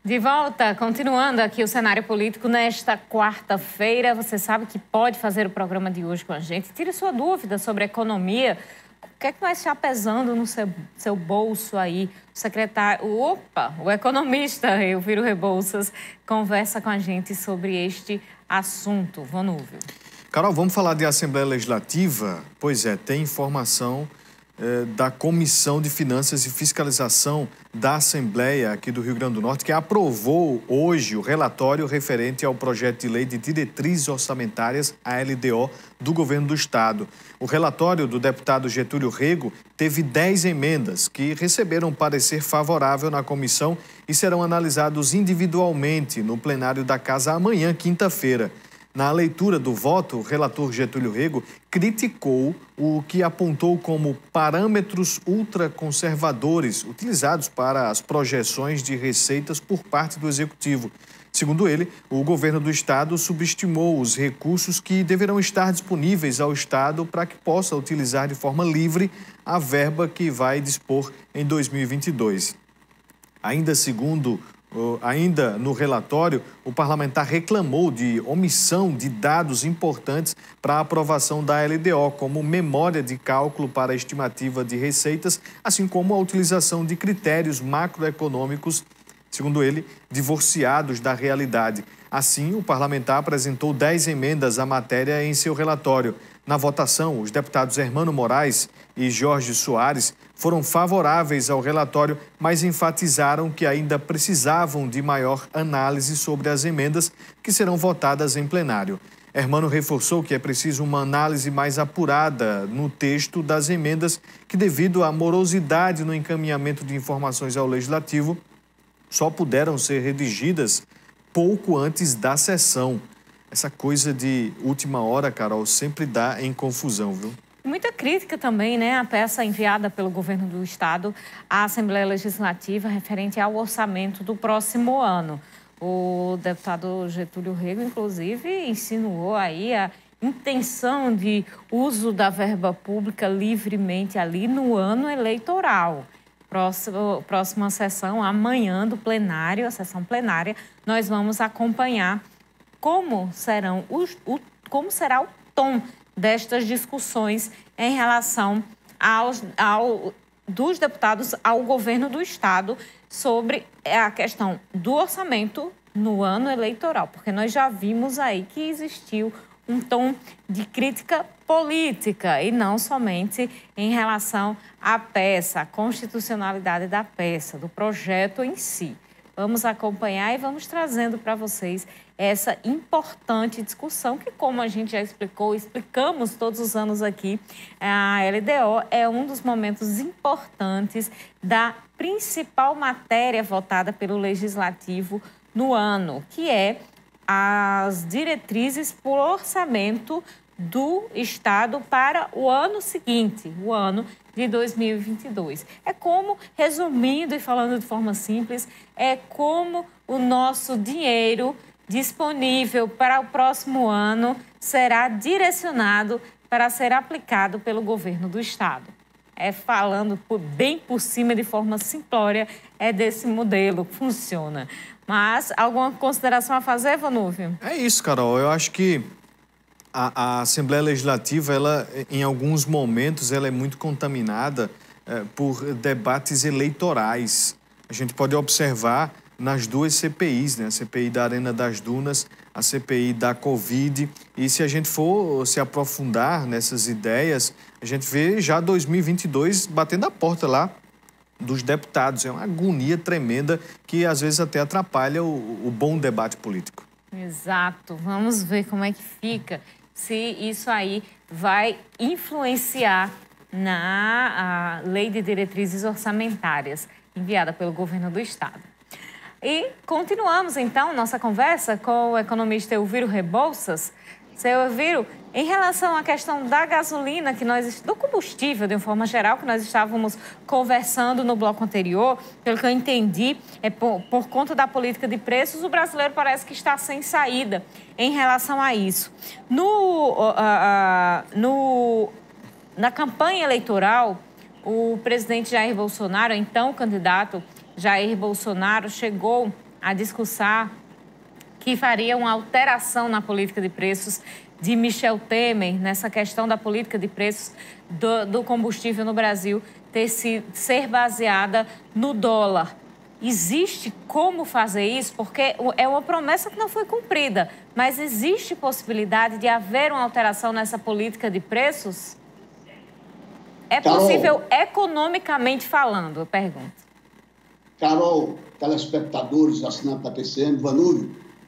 De volta, continuando aqui o cenário político nesta quarta-feira. Você sabe que pode fazer o programa de hoje com a gente. Tire sua dúvida sobre economia. O que é que vai estar pesando no seu bolso aí? O secretário, o economista Elviro Rebouças conversa com a gente sobre este assunto. Vanúvio. Carol, vamos falar de Assembleia Legislativa? Pois é, tem informação da Comissão de Finanças e Fiscalização da Assembleia aqui do Rio Grande do Norte, que aprovou hoje o relatório referente ao projeto de lei de diretrizes orçamentárias, a LDO, do governo do Estado. O relatório do deputado Getúlio Rego teve 10 emendas que receberam parecer favorável na comissão e serão analisados individualmente no plenário da Casa amanhã, quinta-feira. Na leitura do voto, o relator Getúlio Rego criticou o que apontou como parâmetros ultraconservadores utilizados para as projeções de receitas por parte do Executivo. Segundo ele, o governo do Estado subestimou os recursos que deverão estar disponíveis ao Estado para que possa utilizar de forma livre a verba que vai dispor em 2022. Ainda no relatório, o parlamentar reclamou de omissão de dados importantes para a aprovação da LDO, como memória de cálculo para a estimativa de receitas, assim como a utilização de critérios macroeconômicos, segundo ele, divorciados da realidade. Assim, o parlamentar apresentou 10 emendas à matéria em seu relatório. Na votação, os deputados Hermano Moraes e Jorge Soares foram favoráveis ao relatório, mas enfatizaram que ainda precisavam de maior análise sobre as emendas que serão votadas em plenário. Hermano reforçou que é preciso uma análise mais apurada no texto das emendas que, devido à morosidade no encaminhamento de informações ao Legislativo, só puderam ser redigidas pouco antes da sessão. Essa coisa de última hora, Carol, sempre dá em confusão, viu? Muita crítica também, né? A peça enviada pelo governo do Estado à Assembleia Legislativa referente ao orçamento do próximo ano. O deputado Getúlio Rego, inclusive, insinuou aí a intenção de uso da verba pública livremente ali no ano eleitoral. Próxima sessão, amanhã do plenário, a sessão plenária, nós vamos acompanhar como será o tom destas discussões em relação dos deputados ao governo do Estado sobre a questão do orçamento no ano eleitoral, porque nós já vimos aí que existiu um tom de crítica política e não somente em relação à peça, à constitucionalidade da peça, do projeto em si. Vamos acompanhar e vamos trazendo para vocês essa importante discussão que, como a gente já explicamos todos os anos aqui, a LDO é um dos momentos importantes da principal matéria votada pelo Legislativo no ano, que é as diretrizes por orçamento do Estado para o ano seguinte, o ano de 2022. É como, resumindo e falando de forma simples, é como o nosso dinheiro disponível para o próximo ano será direcionado para ser aplicado pelo governo do Estado. Falando bem por cima, de forma simplória, é desse modelo que funciona. Mas, alguma consideração a fazer, Vanúvio? É isso, Carol. Eu acho que a Assembleia Legislativa, ela, em alguns momentos, ela é muito contaminada por debates eleitorais. A gente pode observar nas duas CPIs, né? A CPI da Arena das Dunas, a CPI da Covid. E se a gente for se aprofundar nessas ideias, a gente vê já 2022 batendo a porta lá dos deputados. É uma agonia tremenda que, às vezes, até atrapalha o bom debate político. Exato. Vamos ver como é que fica, se isso aí vai influenciar na Lei de Diretrizes Orçamentárias enviada pelo governo do Estado. E continuamos, então, nossa conversa com o economista Elviro Rebouças. Seu Elviro, em relação à questão da gasolina, do combustível, de uma forma geral, que nós estávamos conversando no bloco anterior, pelo que eu entendi, por conta da política de preços, o brasileiro parece que está sem saída em relação a isso. Na campanha eleitoral, o presidente Jair Bolsonaro, então candidato Jair Bolsonaro, chegou a discursar que faria uma alteração na política de preços de Michel Temer, nessa questão da política de preços do combustível no Brasil ser baseada no dólar. Existe como fazer isso? Porque é uma promessa que não foi cumprida, mas existe possibilidade de haver uma alteração nessa política de preços? É possível economicamente falando, eu pergunto. Carol, telespectadores, assinantes da TCM, Vanúvio,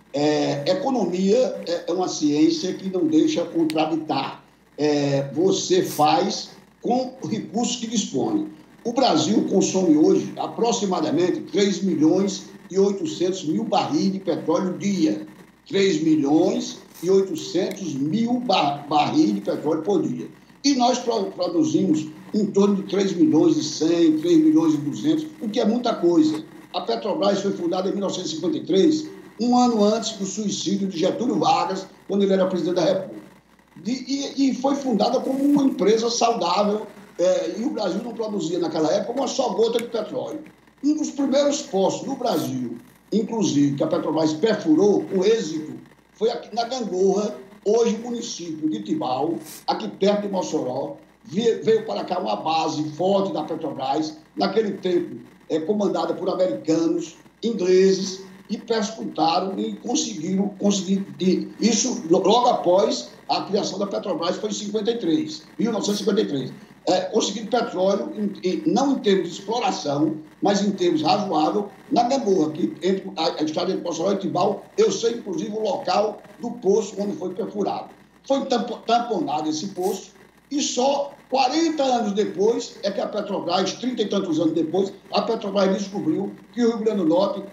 economia é uma ciência que não deixa contraditar. Você faz com o recurso que dispõe. O Brasil consome hoje aproximadamente 3 milhões e 800 mil barris de petróleo dia. 3 milhões e 800 mil barris de petróleo por dia. E nós produzimos em torno de 3 milhões e 100, 3 milhões e 200, o que é muita coisa. A Petrobras foi fundada em 1953, um ano antes do suicídio de Getúlio Vargas, quando ele era presidente da República. E foi fundada como uma empresa saudável, e o Brasil não produzia naquela época uma só gota de petróleo. Um dos primeiros poços no Brasil, inclusive, que a Petrobras perfurou com êxito, foi aqui na Gangorra, hoje município de Tibau, aqui perto de Mossoró. Veio para cá uma base forte da Petrobras, naquele tempo comandada por americanos, ingleses, e perscrutaram e conseguiram isso logo após a criação da Petrobras, foi em 1953. Conseguiram petróleo, não em termos de exploração, mas em termos razoáveis, na Gangorra, que entre a estrada de Mossoró e Tibau, eu sei, inclusive, o local do poço onde foi perfurado. Foi tamponado esse poço, e só 40 anos depois é que a Petrobras, 30 e tantos anos depois, a Petrobras descobriu que o Rio Grande do Norte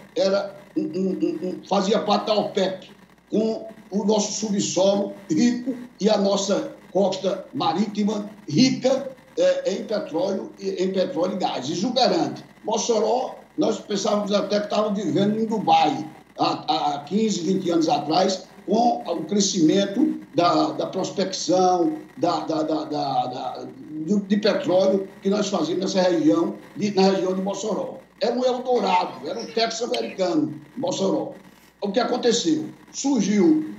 fazia parte da OPEP, com o nosso subsolo rico e a nossa costa marítima rica em petróleo e gás, exuberante. Mossoró, nós pensávamos até que estávamos vivendo em Dubai, há 15, 20 anos atrás, com o crescimento da prospecção, de petróleo que nós fazíamos nessa região, na região de Mossoró. Era um Eldorado, era um Texas americano, Mossoró. O que aconteceu? Surgiu,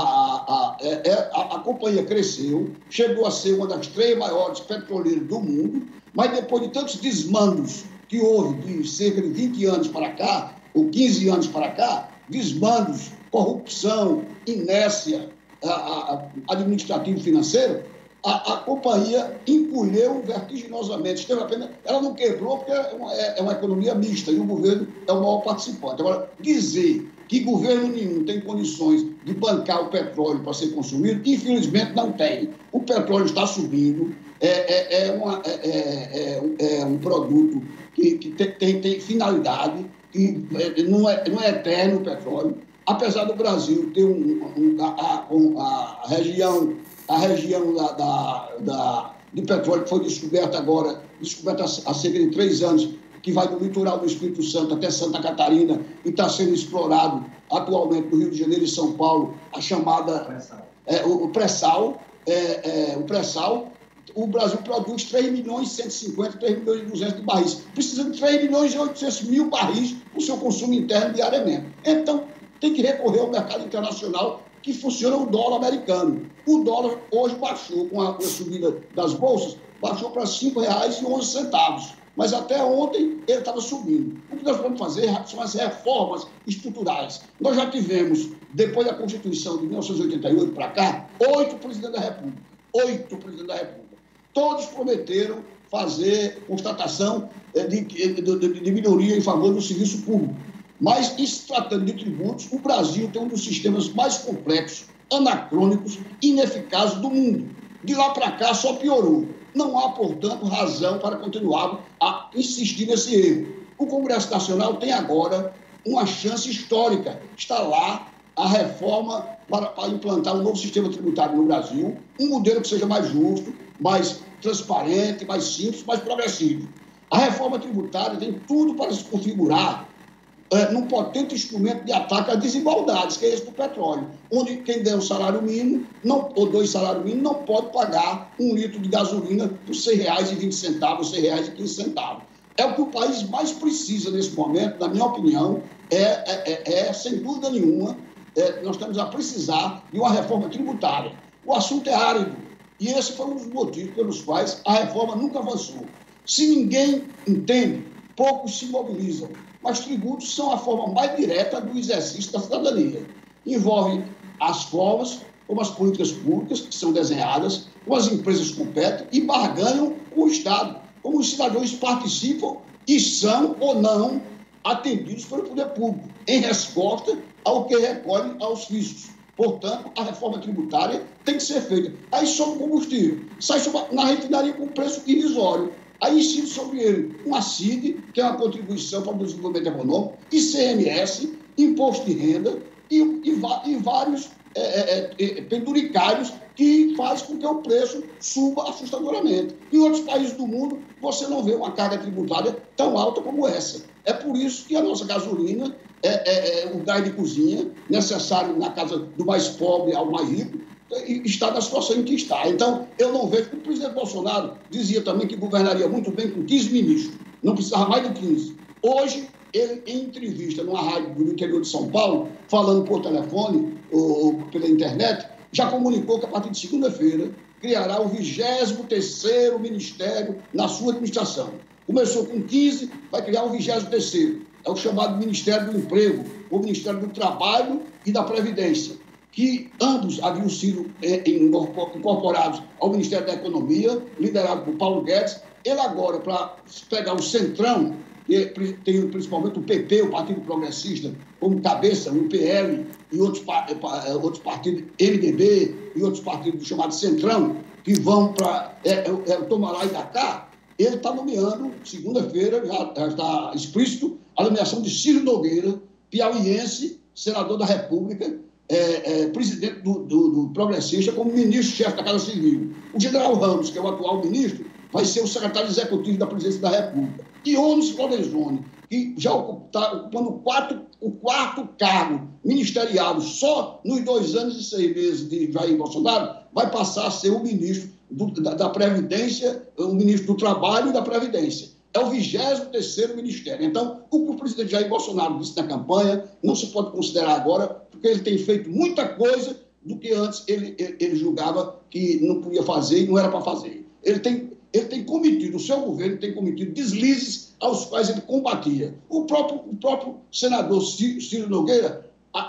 a companhia cresceu, chegou a ser uma das 3 maiores petroleiras do mundo, mas depois de tantos desmandos que houve de cerca de 20 anos para cá, ou 15 anos para cá, desmandos, corrupção, inércia administrativa e financeira, a companhia encolheu vertiginosamente. Ela não quebrou porque é uma economia mista e o governo é o maior participante. Agora, dizer que governo nenhum tem condições de bancar o petróleo para ser consumido, infelizmente não tem. O petróleo está subindo, é um produto que tem finalidade, que não é eterno o petróleo. Apesar do Brasil ter a região de petróleo que foi descoberta há cerca de 3 anos, que vai do litoral do Espírito Santo até Santa Catarina e está sendo explorado atualmente no Rio de Janeiro e São Paulo, a chamada o pré-sal. O Brasil produz 3 milhões e 150, 3 milhões e 200 de barris. Precisa de 3 milhões e 800 mil barris para o seu consumo interno diariamente. Então, tem que recorrer ao mercado internacional, que funciona o dólar americano. O dólar hoje baixou, com a subida das bolsas, baixou para R$ 5,11. Mas até ontem ele estava subindo. O que nós vamos fazer são as reformas estruturais. Nós já tivemos, depois da Constituição de 1988 para cá, 8 presidentes da República. 8 presidentes da República. Todos prometeram fazer constatação de melhoria em favor do serviço público. Mas, em se tratando de tributos, o Brasil tem um dos sistemas mais complexos, anacrônicos e ineficazes do mundo. De lá para cá só piorou. Não há, portanto, razão para continuar a insistir nesse erro. O Congresso Nacional tem agora uma chance histórica. Está lá a reforma para implantar um novo sistema tributário no Brasil, um modelo que seja mais justo, mais transparente, mais simples, mais progressivo. A reforma tributária tem tudo para se configurar num potente instrumento de ataque às desigualdades, que é esse do petróleo, onde quem ganha um salário mínimo, ou 2 salários mínimos, não pode pagar 1 litro de gasolina por R$ 6,20, R$ 6,15. É o que o país mais precisa nesse momento, na minha opinião, sem dúvida nenhuma, nós estamos a precisar de uma reforma tributária. O assunto é árido, e esse foi um dos motivos pelos quais a reforma nunca avançou. Se ninguém entende, poucos se mobilizam, mas tributos são a forma mais direta do exercício da cidadania. Envolve as formas como as políticas públicas que são desenhadas, como as empresas competem e barganham com o Estado, como os cidadãos participam e são ou não atendidos pelo poder público, em resposta ao que recolhe aos fiscos. Portanto, a reforma tributária tem que ser feita. Aí sobre o combustível, sai na refinaria com preço irrisório. Aí incide sobre ele uma CID, que é uma contribuição para o desenvolvimento econômico, ICMS, imposto de renda e vários penduricários que faz com que o preço suba assustadoramente. Em outros países do mundo, você não vê uma carga tributária tão alta como essa. É por isso que a nossa gasolina o gás de cozinha, necessário na casa do mais pobre ao mais rico, está na situação em que está. Então, eu não vejo, o presidente Bolsonaro dizia também que governaria muito bem com 15 ministros, não precisava mais de 15. Hoje, ele, em entrevista numa rádio do interior de São Paulo, falando por telefone ou pela internet, já comunicou que a partir de segunda-feira criará o 23º ministério na sua administração. Começou com 15, vai criar o 23º. É o chamado Ministério do Emprego, o Ministério do Trabalho e da Previdência, que ambos haviam sido incorporados ao Ministério da Economia, liderado por Paulo Guedes. Ele agora, para pegar o centrão, que tem principalmente o PP, o Partido Progressista, como cabeça, o PL e outros partidos, MDB e outros partidos chamados centrão, que vão para tomar lá e da cá. Ele está nomeando, segunda-feira, já está explícito, a nomeação de Ciro Nogueira, piauiense, senador da República, presidente do Progressista, como ministro-chefe da Casa Civil. O general Ramos, que é o atual ministro, vai ser o secretário executivo da Presidência da República. E Onyx Lorenzoni, que já está ocupando o quarto cargo ministerial só nos 2 anos e 6 meses de Jair Bolsonaro, vai passar a ser o ministro da Previdência, o ministro do Trabalho e da Previdência. É o 23º ministério. Então, o que o presidente Jair Bolsonaro disse na campanha não se pode considerar agora, porque ele tem feito muita coisa do que antes ele julgava que não podia fazer e não era para fazer. Ele tem cometido, o seu governo tem cometido deslizes aos quais ele combatia. O próprio senador Ciro Nogueira,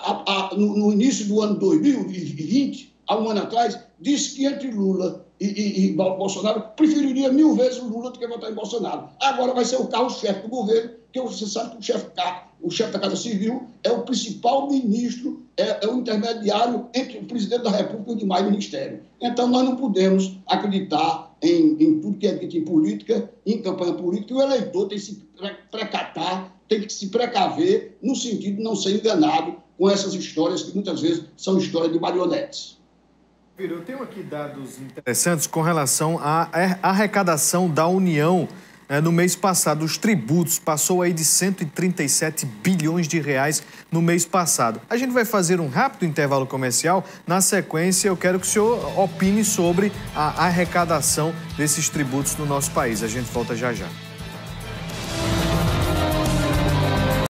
no início do ano 2020, há um ano atrás, disse que entre Lula e Bolsonaro preferiria 1000 vezes o Lula do que votar em Bolsonaro. Agora vai ser o carro-chefe do governo, que você sabe que o chefe da Casa Civil é o principal ministro, é o intermediário entre o presidente da República e os demais ministérios. Então, nós não podemos acreditar em tudo que é dito em política, em campanha política, e o eleitor tem que se precatar, tem que se precaver, no sentido de não ser enganado com essas histórias que muitas vezes são histórias de marionetes. Eu tenho aqui dados interessantes com relação à arrecadação da União no mês passado. Os tributos passou aí de 137 bilhões de reais no mês passado. A gente vai fazer um rápido intervalo comercial. Na sequência, eu quero que o senhor opine sobre a arrecadação desses tributos no nosso país. A gente volta já já.